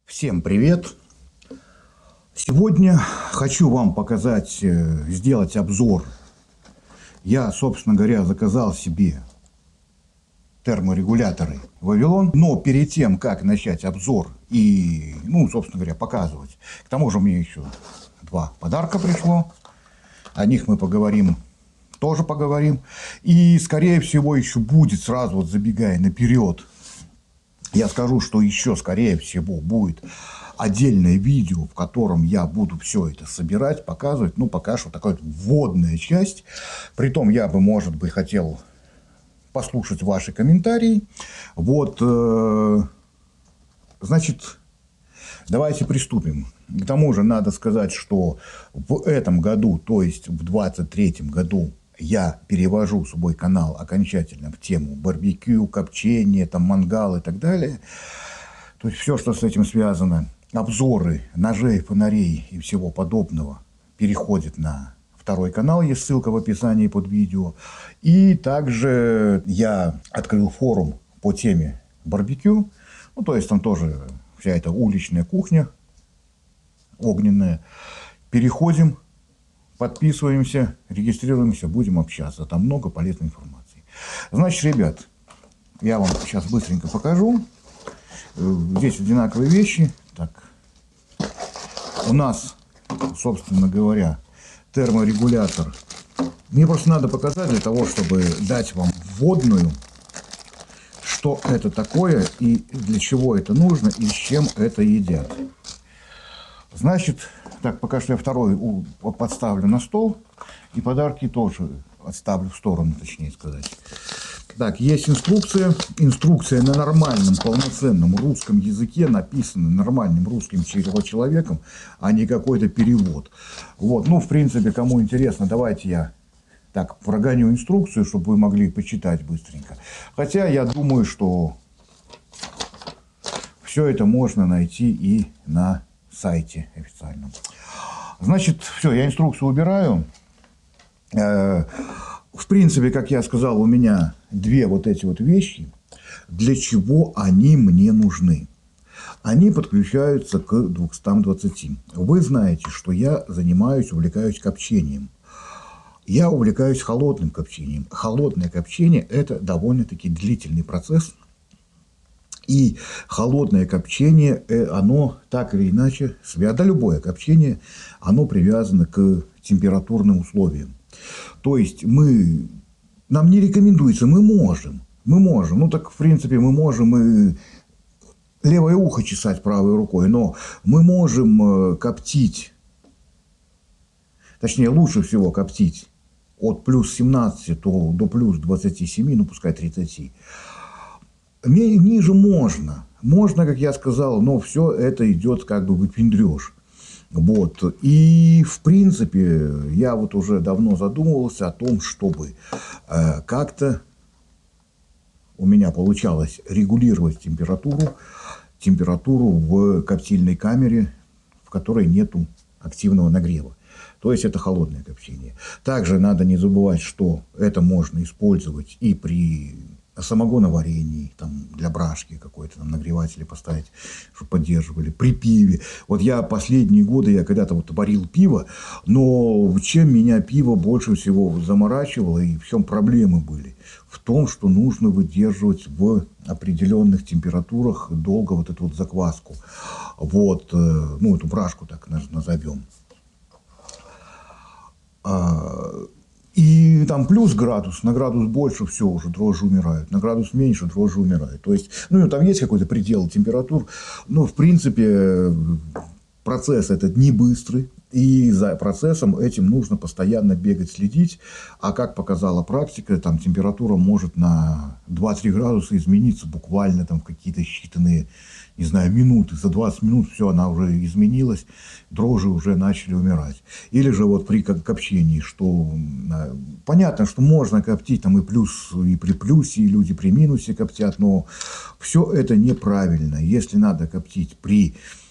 Всем привет! Сегодня хочу вам показать, сделать обзор. Я, собственно говоря, заказал себе терморегуляторы Вавилон. Но перед тем, как начать обзор и, собственно говоря, показывать, к тому же мне еще два подарка пришло. О них мы тоже поговорим. И, скорее всего, еще будет, сразу вот забегая наперед, я скажу, что еще, скорее всего, будет отдельное видео, в котором я буду все это собирать, показывать. Пока что такая вводная часть. Притом, я бы, может быть, хотел послушать ваши комментарии. Значит, давайте приступим. К тому же, надо сказать, что в этом году, то есть в 2023 году, я перевожу свой канал окончательно в тему барбекю, копчения, мангал и так далее. То есть, все, что с этим связано, обзоры ножей, фонарей и всего подобного, переходит на второй канал. Есть ссылка в описании под видео. И также я открыл форум по теме барбекю. То есть, там тоже вся эта уличная кухня огненная. Переходим. Подписываемся, регистрируемся, будем общаться. Там много полезной информации. Значит, ребят, я вам сейчас быстренько покажу. Здесь одинаковые вещи. Так. У нас, собственно говоря, терморегулятор. Мне просто надо показать для того, чтобы дать вам вводную, что это такое и для чего это нужно и с чем это едят. Значит, так, пока что я второй подставлю на стол. И подарки тоже отставлю в сторону, точнее сказать. Так, есть инструкция. Инструкция на нормальном, полноценном русском языке, написана нормальным русским человеком, а не какой-то перевод. В принципе, кому интересно, давайте я так прогоню инструкцию, чтобы вы могли почитать быстренько. Хотя я думаю, что все это можно найти и на сайте официальном. Значит, все, я инструкцию убираю. В принципе, как я сказал, у меня две вот эти вот вещи. Для чего они мне нужны? Они подключаются к 220. Вы знаете, что я увлекаюсь копчением. Я увлекаюсь холодным копчением. Холодное копчение – это довольно-таки длительный процесс. И холодное копчение, оно так или иначе, любое копчение, оно привязано к температурным условиям. То есть, нам не рекомендуется, мы можем. В принципе, мы можем и левое ухо чесать правой рукой, но мы можем коптить, точнее, лучше всего коптить от плюс 17 до плюс 27, пускай 30. Ниже можно. Можно, как я сказал, но все это идет как бы выпендрёж. И, в принципе, я уже давно задумывался о том, чтобы как-то у меня получалось регулировать температуру в коптильной камере, в которой нету активного нагрева. То есть, это холодное копчение. Также надо не забывать, что это можно использовать и при самогоноварении, для брашки какой-то нагреватели поставить, чтобы поддерживали, при пиве. Я последние годы, когда-то варил пиво, но чем меня пиво больше всего заморачивало и в чем проблемы были? В том, что нужно выдерживать в определенных температурах долго эту закваску. Эту брашку так назовем. И плюс градус, на градус больше все уже дрожжи умирают, на градус меньше дрожжи умирают. То есть, там есть какой-то предел температур, но в принципе процесс этот не быстрый, и за процессом этим нужно постоянно бегать, следить. А как показала практика, температура может на 2-3 градуса измениться буквально в какие-то считанные, минуты. За 20 минут все, она уже изменилась, дрожжи уже начали умирать. Или же при копчении, что понятно, что можно коптить и при плюсе, и люди при минусе коптят, но все это неправильно. Если надо коптить при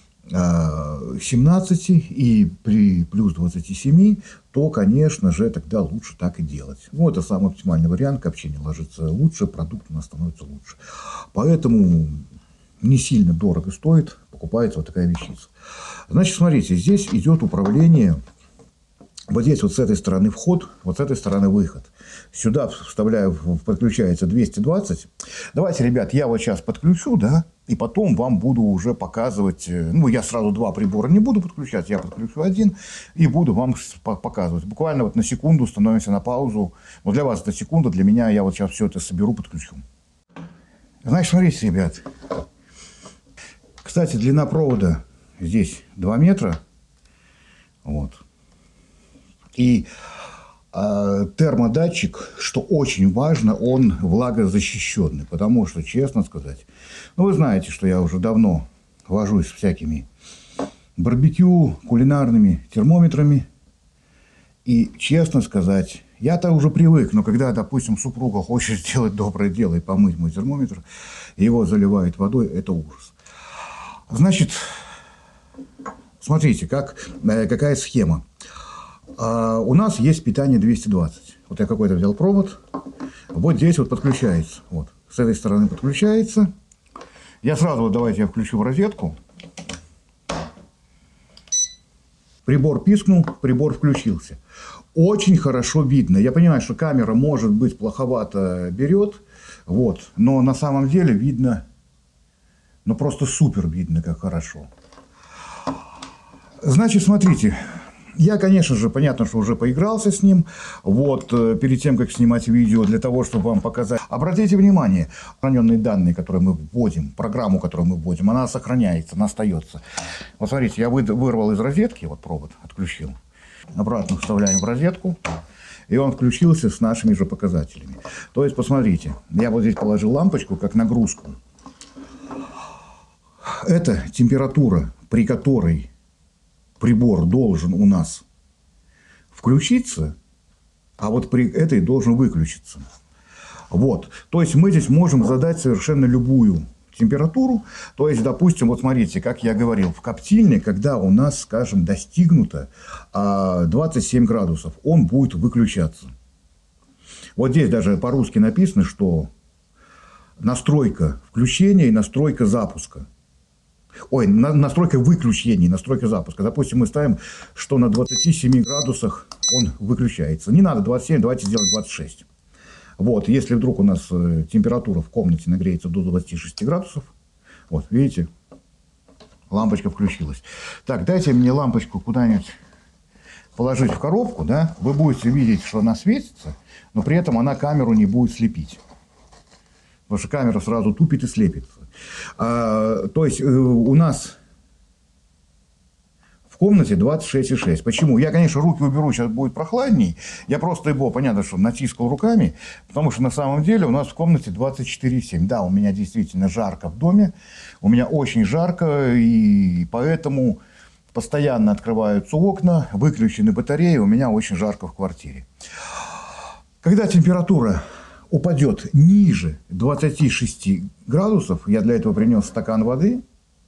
17 и при плюс 27, то, конечно же, тогда лучше так и делать. Это самый оптимальный вариант. Копчение ложится лучше, продукт у нас становится лучше. Поэтому не сильно дорого стоит, покупается вот такая вещица. Значит, смотрите, здесь идет управление. Вот здесь вот с этой стороны вход, вот с этой стороны выход. Сюда вставляю, подключается 220. Давайте, ребят, я вот сейчас подключу, да, и потом вам буду уже показывать. Ну, я сразу два прибора не буду подключать, я подключу один и буду вам показывать. Буквально вот на секунду становимся на паузу. Вот для вас это секунда, для меня я вот сейчас все это соберу, подключу. Значит, смотрите, ребят. Кстати, длина провода здесь 2 метра. Вот. И термодатчик, что очень важно, он влагозащищенный. Потому что, честно сказать, ну, вы знаете, что я уже давно вожусь с всякими барбекю, кулинарными термометрами. И, честно сказать, я-то уже привык, но когда, допустим, супруга хочет сделать доброе дело и помыть мой термометр, и его заливает водой, это ужас. Значит, смотрите, какая схема. У нас есть питание 220. Вот я какой-то взял провод. Вот здесь вот подключается. Вот. С этой стороны подключается. Я сразу, вот давайте я включу в розетку. Прибор пискнул, прибор включился. Очень хорошо видно. Я понимаю, что камера, может быть, плоховато берет. Вот. Но на самом деле видно, ну просто супер видно, как хорошо. Значит, смотрите. Я, конечно же, понятно, что уже поигрался с ним, вот, перед тем, как снимать видео, для того, чтобы вам показать. Обратите внимание, сохраненные данные, которые мы вводим, программу, которую мы вводим, она сохраняется, она остается. Вот смотрите, я вырвал из розетки, вот провод отключил, обратно вставляем в розетку, и он включился с нашими же показателями. То есть, посмотрите, я вот здесь положил лампочку, как нагрузку. Это температура, при которой прибор должен у нас включиться, а вот при этой должен выключиться. Вот. То есть, мы здесь можем задать совершенно любую температуру. То есть, допустим, вот смотрите, как я говорил, в коптильне, когда у нас, скажем, достигнуто 27 градусов, он будет выключаться. Вот здесь даже по-русски написано, что настройка включения и настройка запуска. Ой, настройка выключения, настройка запуска. Допустим, мы ставим, что на 27 градусах он выключается. Не надо 27, давайте сделаем 26. Вот, если вдруг у нас температура в комнате нагреется до 26 градусов, вот, видите, лампочка включилась. Так, дайте мне лампочку куда-нибудь положить в коробку, да, вы будете видеть, что она светится, но при этом она камеру не будет слепить. Потому что камера сразу тупит и слепится. То есть, у нас в комнате 26,6. Почему? Я, конечно, руки уберу, сейчас будет прохладней. Я просто его, понятно, что натискал руками, потому что на самом деле у нас в комнате 24,7. Да, у меня действительно жарко в доме. У меня очень жарко, и поэтому постоянно открываются окна, выключены батареи, у меня очень жарко в квартире. Когда температура упадет ниже 26 градусов, я для этого принес стакан воды,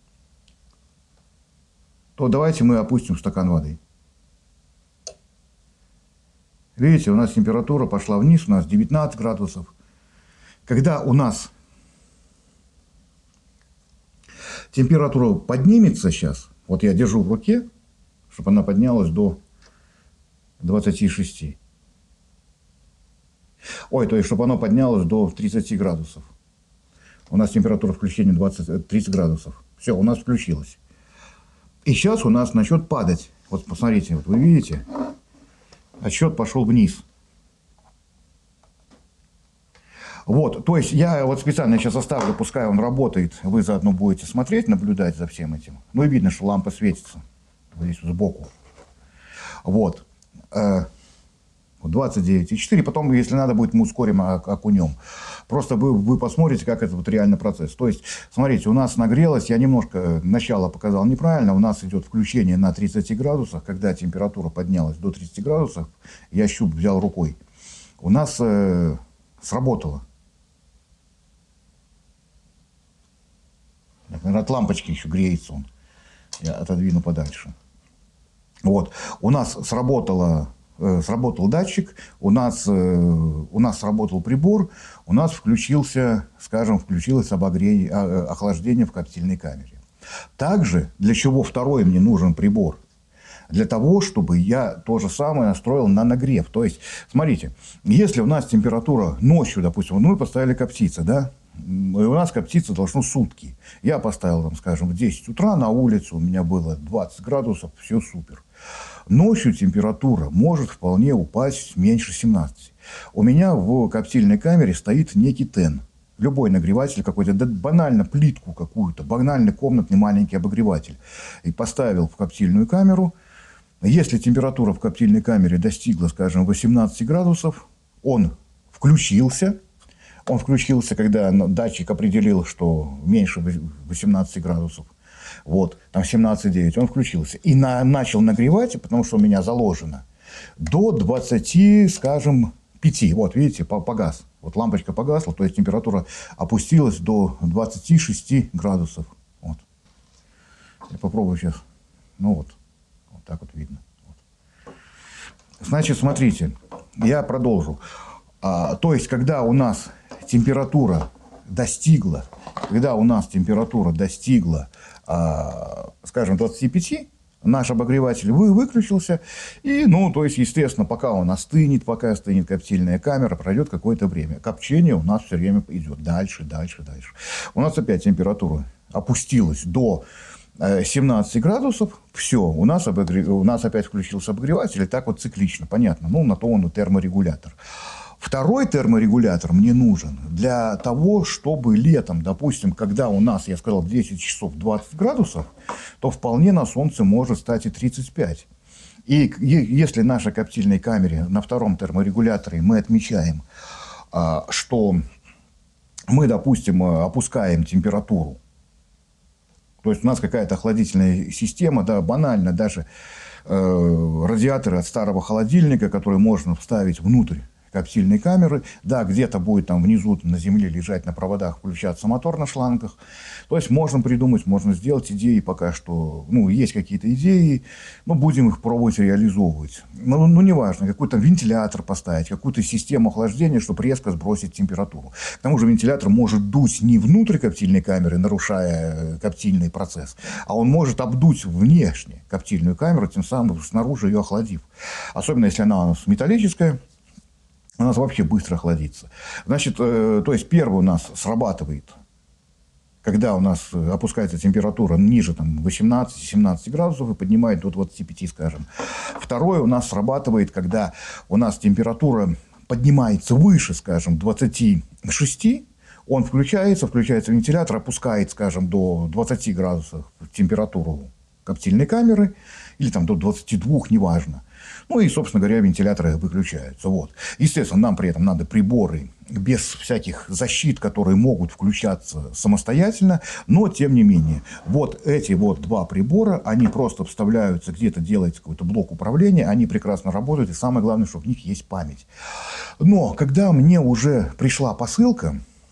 то давайте мы опустим стакан воды. Видите, у нас температура пошла вниз, у нас 19 градусов. Когда у нас температура поднимется сейчас, вот я держу в руке, чтобы она поднялась до 26. Ой, то есть, чтобы оно поднялось до 30 градусов. У нас температура включения 30 градусов. Все, у нас включилось. И сейчас у нас начнет падать. Вот посмотрите, вот вы видите, отсчет пошел вниз. Вот, то есть, я вот специально сейчас оставлю, пускай он работает, вы заодно будете смотреть, наблюдать за всем этим. Ну и видно, что лампа светится. Вот здесь вот сбоку. Вот. 29,4. Потом, если надо будет, мы ускорим, окунем. Просто вы посмотрите, как это вот реально процесс. То есть, смотрите, у нас нагрелось, я немножко начало показал неправильно, у нас идет включение на 30 градусах, когда температура поднялась до 30 градусов, я щуп взял рукой. У нас сработало. От лампочки еще греется он. Я отодвину подальше. Вот. У нас сработала сработал датчик, у нас сработал прибор, у нас включилось охлаждение в коптильной камере. Также, для чего второй мне нужен прибор? Для того, чтобы я то же самое настроил на нагрев. То есть, смотрите, если у нас температура ночью, допустим, мы поставили коптиться, да, и у нас коптиться должно сутки. Я поставил, там, скажем, в 10 утра на улицу, у меня было 20 градусов, все супер. Ночью температура может вполне упасть меньше 17. У меня в коптильной камере стоит некий ТЭН. Любой нагреватель какой-то, да банально плитку какую-то, банальный комнатный маленький обогреватель. И поставил в коптильную камеру. Если температура в коптильной камере достигла, скажем, 18 градусов, он включился. Он включился, когда датчик определил, что меньше 18 градусов. Вот, там 17,9. Он включился. И начал нагревать, потому что у меня заложено, до 20, скажем, 5. Вот, видите, погас. Вот лампочка погасла, то есть температура опустилась до 26 градусов. Вот. Я попробую сейчас. Ну вот. Вот так вот видно. Вот. Значит, смотрите, я продолжу. То есть, когда у нас температура достигла, скажем, 25, наш обогреватель выключился. И, то есть, естественно, пока он остынет, пока остынет коптильная камера, пройдет какое-то время. Копчение у нас все время идет дальше. У нас опять температура опустилась до 17 градусов, все, у нас опять включился обогреватель, и так вот циклично, понятно, на то он и терморегулятор. Второй терморегулятор мне нужен для того, чтобы летом, допустим, когда у нас, я сказал, 10 часов 20 градусов, то вполне на солнце может стать и 35. И если в нашей коптильной камере на втором терморегуляторе мы отмечаем, что мы, допустим, опускаем температуру, то есть у нас какая-то охладительная система, да, банально, даже радиаторы от старого холодильника, которые можно вставить внутрь коптильной камеры, да, где-то будет там внизу на земле лежать на проводах, включаться мотор на шлангах. То есть можно придумать, можно сделать идеи пока что, есть какие-то идеи, будем их пробовать реализовывать. Неважно, какой-то вентилятор поставить, какую-то систему охлаждения, чтобы резко сбросить температуру. К тому же вентилятор может дуть не внутрь коптильной камеры, нарушая коптильный процесс, а он может обдуть внешне коптильную камеру, тем самым снаружи ее охладив. Особенно если она у нас металлическая, у нас вообще быстро охладится. Значит, то есть, первый у нас срабатывает, когда у нас опускается температура ниже 18-17 градусов и поднимает до 25, скажем. Второй у нас срабатывает, когда у нас температура поднимается выше, скажем, 26, он включается вентилятор, опускает, скажем, до 20 градусов температуру коптильной камеры, или до 22, неважно. И, собственно говоря, вентиляторы выключаются. Вот. Естественно, нам при этом надо приборы без всяких защит, которые могут включаться самостоятельно, но, тем не менее, вот эти вот два прибора, они просто вставляются, где-то делается какой-то блок управления, они прекрасно работают, и самое главное, что в них есть память. Но когда мне уже пришла посылка,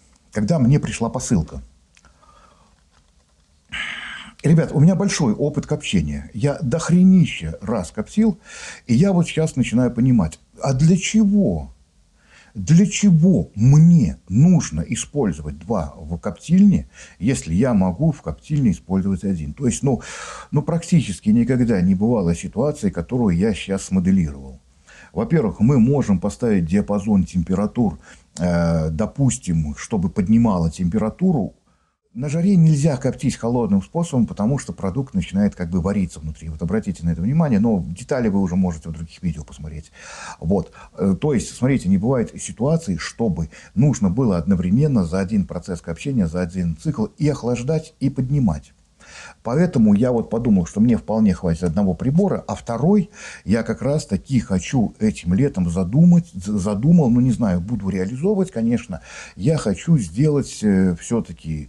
ребят, у меня большой опыт копчения. Я дохренища раз коптил, и я вот сейчас начинаю понимать, а для чего? Для чего мне нужно использовать два в коптильне, если я могу в коптильне использовать один? То есть, практически никогда не бывало ситуации, которую я сейчас смоделировал. Во-первых, мы можем поставить диапазон температур, допустим, чтобы поднимала температуру. На жаре нельзя коптить холодным способом, потому что продукт начинает вариться внутри. Вот обратите на это внимание, но детали вы уже можете в других видео посмотреть. Вот. То есть, смотрите, не бывает ситуации, чтобы нужно было одновременно за один процесс копчения, за один цикл и охлаждать, и поднимать. Поэтому я вот подумал, что мне вполне хватит одного прибора, а второй я как раз таки хочу этим летом задумал, не знаю, буду реализовывать, конечно, я хочу сделать все-таки,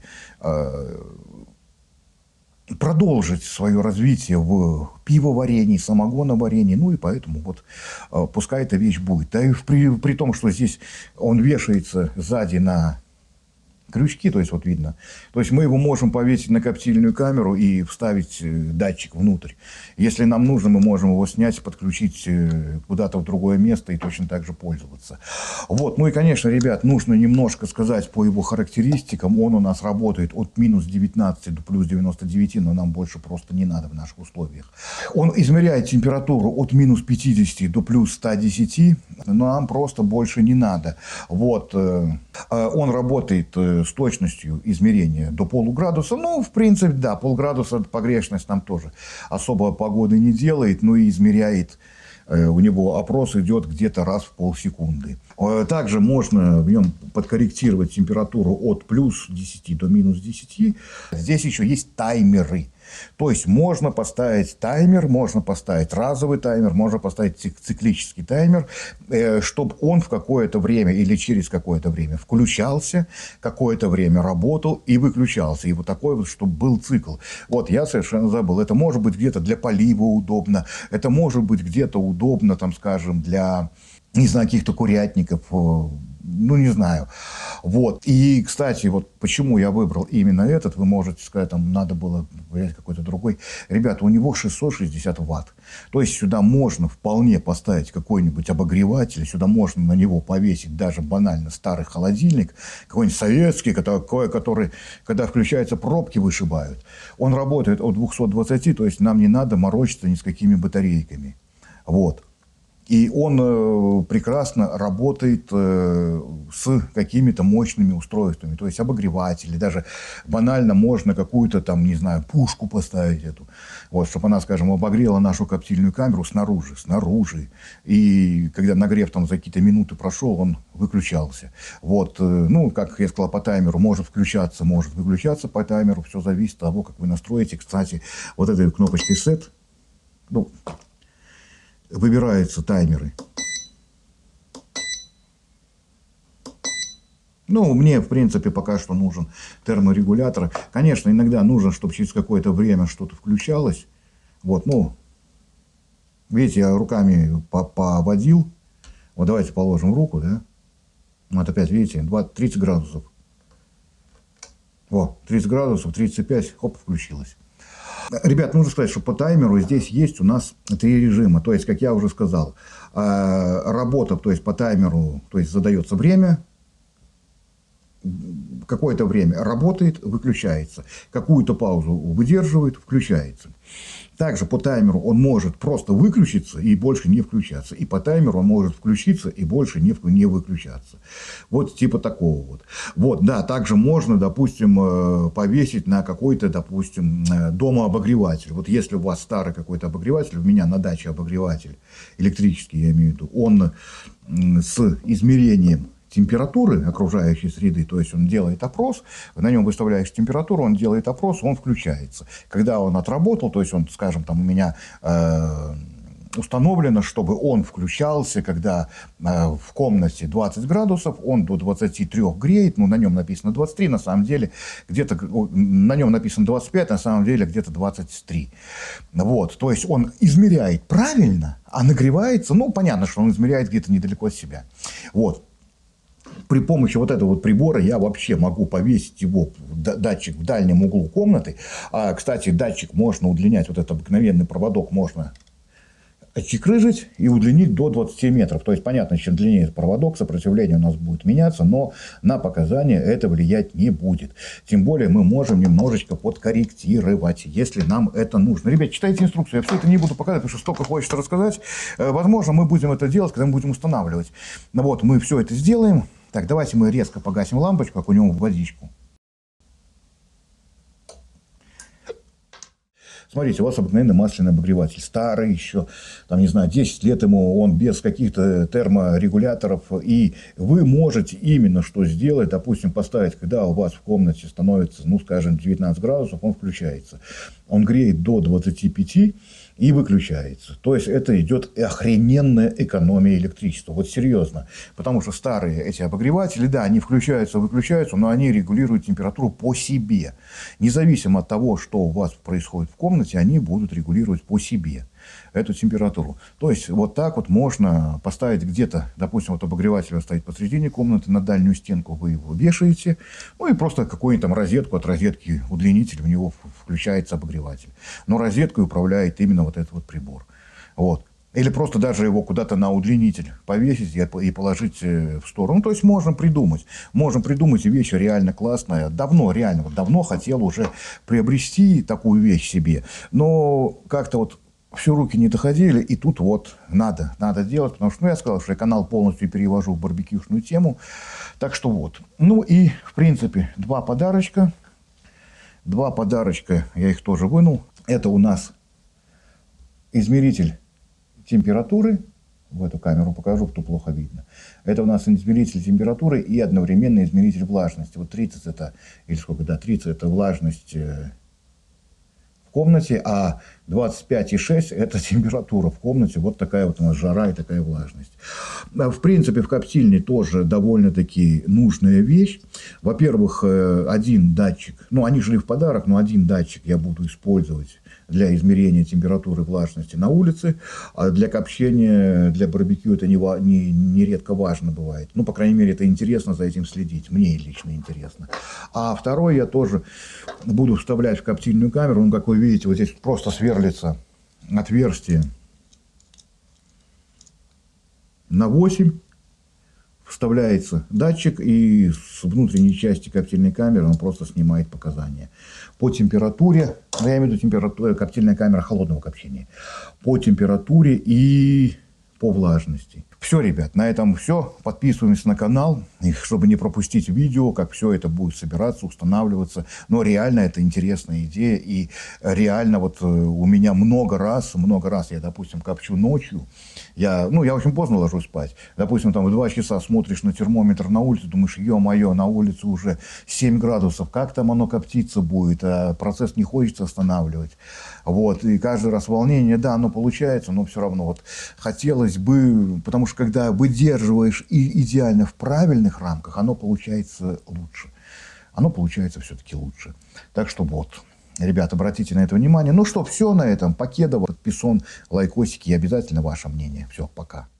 продолжить свое развитие в пивоварении, самогоноварении, и поэтому вот пускай эта вещь будет. Да и при том, что здесь он вешается сзади на крючки, то есть вот видно. То есть мы его можем повесить на коптильную камеру и вставить датчик внутрь. Если нам нужно, мы можем его снять, подключить куда-то в другое место и точно так же пользоваться. Вот. Ну и, конечно, ребят, нужно немножко сказать по его характеристикам. Он у нас работает от минус 19 до плюс 99, но нам больше просто не надо в наших условиях. Он измеряет температуру от минус 50 до плюс 110, но нам просто больше не надо. Вот. Он работает с точностью измерения до полуградуса. Ну, в принципе, да, полградуса погрешность нам тоже особо погоды не делает, но и измеряет. У него опрос идет где-то раз в полсекунды. Также можно в нем подкорректировать температуру от плюс 10 до минус 10. Здесь еще есть таймеры. То есть можно поставить таймер, можно поставить разовый таймер, можно поставить циклический таймер, чтобы он в какое-то время или через какое-то время включался, какое-то время работал и выключался. И вот такой вот, чтобы был цикл. Вот я совершенно забыл. Это может быть где-то для полива удобно, это может быть где-то удобно, там, скажем, для, не знаю, каких-то курятников, ну, не знаю. Вот. И, кстати, вот почему я выбрал именно этот, вы можете сказать, там надо было взять какой-то другой. Ребята, у него 660 ватт. То есть сюда можно вполне поставить какой-нибудь обогреватель, сюда можно на него повесить даже банально старый холодильник, какой-нибудь советский, который, когда включаются пробки, вышибают. Он работает от 220, то есть нам не надо морочиться ни с какими батарейками. Вот. И он прекрасно работает с какими-то мощными устройствами. То есть обогреватели. Даже банально можно какую-то там, не знаю, пушку поставить эту. Вот, чтобы она, скажем, обогрела нашу коптильную камеру снаружи. И когда нагрев там за какие-то минуты прошел, он выключался. Вот, ну, как я сказал, по таймеру может включаться, может выключаться по таймеру. Все зависит от того, как вы настроите. Кстати, вот этой кнопочкой set, ну, выбираются таймеры. Ну, мне, в принципе, пока что нужен терморегулятор. Конечно, иногда нужно, чтобы через какое-то время что-то включалось. Вот, ну, видите, я руками поводил. Вот давайте положим руку, да. Вот опять, видите, 30 градусов. Во, 30 градусов, 35, хоп, включилось. Ребят, нужно сказать, что по таймеру здесь есть у нас 3 режима. То есть, как я уже сказал, работа, то есть по таймеру, то есть задается время, какое-то время работает, выключается. Какую-то паузу выдерживает, включается. Также по таймеру он может просто выключиться и больше не включаться. И по таймеру он может включиться и больше не выключаться. Вот типа такого вот. Вот, да, также можно, допустим, повесить на какой-то, допустим, домообогреватель. Вот если у вас старый какой-то обогреватель, у меня на даче обогреватель, электрический я имею в виду, он с измерением температуры окружающей среды, то есть он делает опрос, на нем выставляешь температуру, он делает опрос, он включается. Когда он отработал, то есть он, скажем, там у меня установлено, чтобы он включался, когда в комнате 20 градусов, он до 23 греет, ну, на нем написано 23, на самом деле где-то, на нем написано 25, на самом деле где-то 23. Вот, то есть он измеряет правильно, а нагревается, ну, понятно, что он измеряет где-то недалеко от себя. Вот. При помощи вот этого вот прибора я вообще могу повесить его, датчик, в дальнем углу комнаты. Кстати, датчик можно удлинять, вот этот обыкновенный проводок можно отчекрыжить и удлинить до 20 метров. То есть, понятно, чем длиннее проводок, сопротивление у нас будет меняться, но на показания это влиять не будет. Тем более мы можем немножечко подкорректировать, если нам это нужно. Ребят, читайте инструкцию. Я все это не буду показывать, потому что столько хочется рассказать. Возможно, мы будем это делать, когда мы будем устанавливать. Ну вот, мы все это сделаем. Так, давайте мы резко погасим лампочку, окунем в водичку. Смотрите, у вас обыкновенный масляный обогреватель, старый еще, там, не знаю, 10 лет ему, он без каких-то терморегуляторов, и вы можете именно что сделать, допустим, поставить, когда у вас в комнате становится, ну, скажем, 19 градусов, он включается, он греет до 25 и выключается. То есть, это идет охрененная экономия электричества. Вот серьезно. Потому что старые эти обогреватели, да, они включаются, выключаются, но они регулируют температуру по себе. Независимо от того, что у вас происходит в комнате, они будут регулировать по себе. эту температуру. То есть вот так вот можно поставить где-то, допустим, вот обогреватель стоит посредине комнаты, на дальнюю стенку вы его вешаете, ну и просто какую-нибудь там розетку, от розетки удлинитель, в него включается обогреватель. Но розеткой управляет именно вот этот вот прибор. Вот. Или просто даже его куда-то на удлинитель повесить и положить в сторону. Ну, то есть можно придумать. Можем придумать, и вещь реально классная. Давно, реально, вот давно хотел уже приобрести такую вещь себе. Но как-то вот все руки не доходили, и тут вот надо делать. Потому что, ну, я сказал, что я канал полностью перевожу в барбекюшную тему. Так что вот. Ну и, в принципе, два подарочка. Два подарочка, я их тоже вынул. Это у нас измеритель температуры. В эту камеру покажу, кто плохо видно. Это у нас измеритель температуры и одновременно измеритель влажности. Вот 30 это, или сколько, да, 30 это влажность в комнате, а 25,6 это температура в комнате. Вот такая вот у нас жара и такая влажность. В принципе, в коптильне тоже довольно-таки нужная вещь. Во-первых, один датчик, ну, они шли в подарок, но один датчик я буду использовать для измерения температуры и влажности на улице, а для копчения, для барбекю это нередко важно бывает. Ну, по крайней мере, это интересно за этим следить. Мне лично интересно. А второй я тоже буду вставлять в коптильную камеру. Ну, как вы видите, вот здесь просто сверлится отверстие на 8. Вставляется датчик, и с внутренней части коптильной камеры он просто снимает показания. По температуре, я имею в виду температура, коптильная камера холодного копчения, по температуре и по влажности. Все, ребят, на этом все. Подписываемся на канал, чтобы не пропустить видео, как все это будет собираться, устанавливаться. Но реально это интересная идея. И реально вот у меня много раз я, допустим, копчу ночью. Я очень поздно ложусь спать. Допустим, там в 2 часа смотришь на термометр на улице, думаешь, ё-моё, на улице уже 7 градусов, как там оно коптиться будет, а процесс не хочется останавливать. Вот, и каждый раз волнение, да, оно получается, но все равно вот хотелось бы, потому что когда выдерживаешь и идеально в правильных рамках, оно получается лучше. Оно получается все-таки лучше. Так что вот. Ребята, обратите на это внимание. Ну что, все на этом. Покедова, подписан, лайкосики и обязательно ваше мнение. Все, пока.